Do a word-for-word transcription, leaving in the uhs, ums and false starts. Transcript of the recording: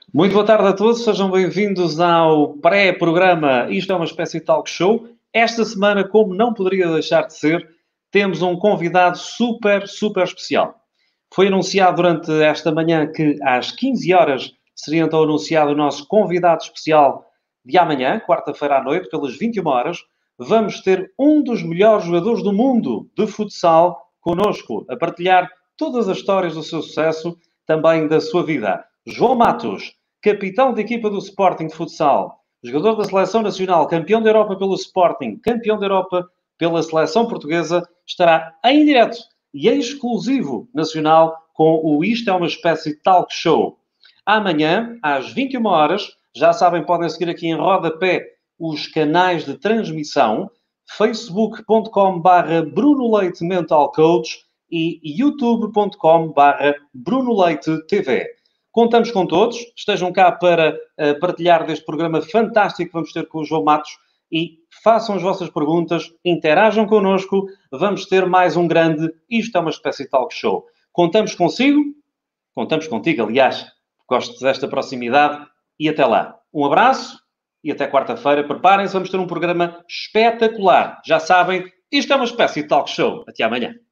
Muito boa tarde a todos, sejam bem-vindos ao pré-programa Isto é uma espécie de talk show. Esta semana, como não poderia deixar de ser, temos um convidado super, super especial. Foi anunciado durante esta manhã que às quinze horas seria então anunciado o nosso convidado especial de amanhã, quarta-feira à noite, pelas vinte e uma horas. Vamos ter um dos melhores jogadores do mundo de futsal connosco, a partilhar todas as histórias do seu sucesso, também da sua vida. João Matos, capitão da equipa do Sporting de Futsal, jogador da Seleção Nacional, campeão da Europa pelo Sporting, campeão da Europa pela Seleção Portuguesa, estará em direto e em exclusivo nacional com o Isto é uma espécie de talk show. Amanhã, às vinte e uma horas, já sabem, podem seguir aqui em rodapé os canais de transmissão, facebook ponto com barra Bruno Leite Mental Coach e youtube ponto com barra Bruno Leite T V. Contamos com todos, estejam cá para uh, partilhar deste programa fantástico que vamos ter com o João Matos e façam as vossas perguntas, interajam connosco, vamos ter mais um grande Isto é uma espécie de talk show. Contamos consigo, contamos contigo, aliás, gosto desta proximidade e até lá. Um abraço e até quarta-feira. Preparem-se, vamos ter um programa espetacular. Já sabem, isto é uma espécie de talk show. Até amanhã.